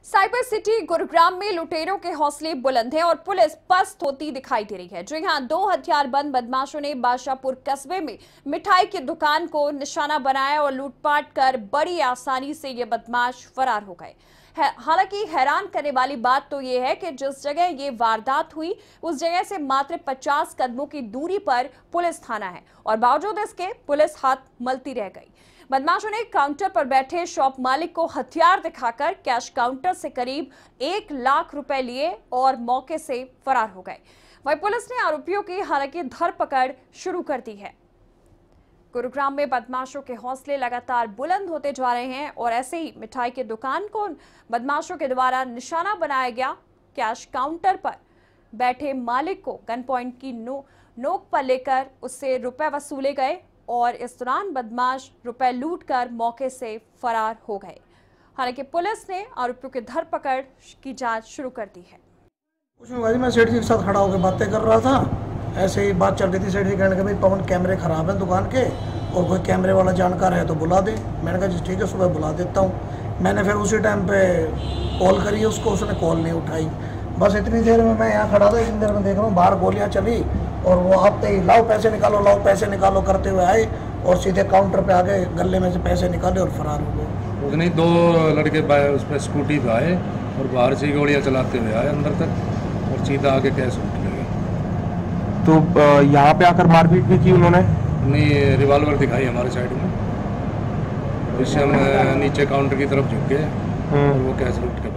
Cyber city Gurugram में लुटेरों के हौसले बुलंद हैं और पुलिस पस्त होती दिखाई दे रही है। जी हां, दो हथियारबंद बदमाशों ने बादशाहपुर कस्बे में मिठाई की दुकान को निशाना बनाया और लूटपाट कर बड़ी आसानी से ये बदमाश फरार हो गए। हालांकि हैरान करने वाली बात तो ये है कि जिस जगह ये वारदात हुई उस जगह से मात्र 50 कदमों की दूरी पर पुलिस थाना है और बावजूद इसके पुलिस हाथ मलती रह गई। बदमाशों ने काउंटर पर बैठे शॉप मालिक को हथियार दिखाकर कैश काउंटर से करीब 1 लाख रुपए लिए और मौके से फरार हो गए। वहीं पुलिस ने आरोपियों की हालांकि धरपकड़ शुरू कर दी है। गुरुग्राम में बदमाशों के हौसले लगातार बुलंद होते जा रहे हैं और ऐसे ही मिठाई की दुकान को बदमाशों के द्वारा निशाना बनाया गया। कैश काउंटर पर बैठे मालिक को गन पॉइंट की नोक पर लेकर उससे रुपए वसूले गए और इस दौरान बदमाश रुपए लूटकर मौके से फरार हो गए। हालांकि पुलिस ने आरोपियों की धरपकड़ की जांच शुरू कर दी है। कुछ नहीं भाई, मैं सेठ जी के साथ खड़ा होकर बातें कर रहा था। ऐसे ही बात चल रही थी। सेठ जी कहने के भाई पवन कैमरे खराब हैं दुकान के और कोई कैमरे वाला जानकार है तो बुला दे। मैंने कहा जी ठीक है, सुबह बुला देता हूँ। मैंने फिर उसी टाइम पे कॉल करी उसको, उसने कॉल नहीं उठाई। बस इतनी देर में मैं यहाँ खड़ा था, इतनी देर में देख रहा हूँ बाहर गोलियाँ चली और वो आते ही लाओ पैसे निकालो करते हुए आए और सीधे काउंटर पे आ गए, गले में से पैसे निकाले और फरार हो गए। उसने 2 लड़के उस पर स्कूटी पे आए और बाहर से गोलियाँ चलाते हुए आए अंदर तक और सीधा आके कैश लूट ले गए। तो यहाँ पे आकर मारपीट भी की उन्होंने? नहीं, रिवॉल्वर दिखाई हमारे साइड में, जिससे हम नीचे काउंटर की तरफ झुक गए और वो कैश लूट के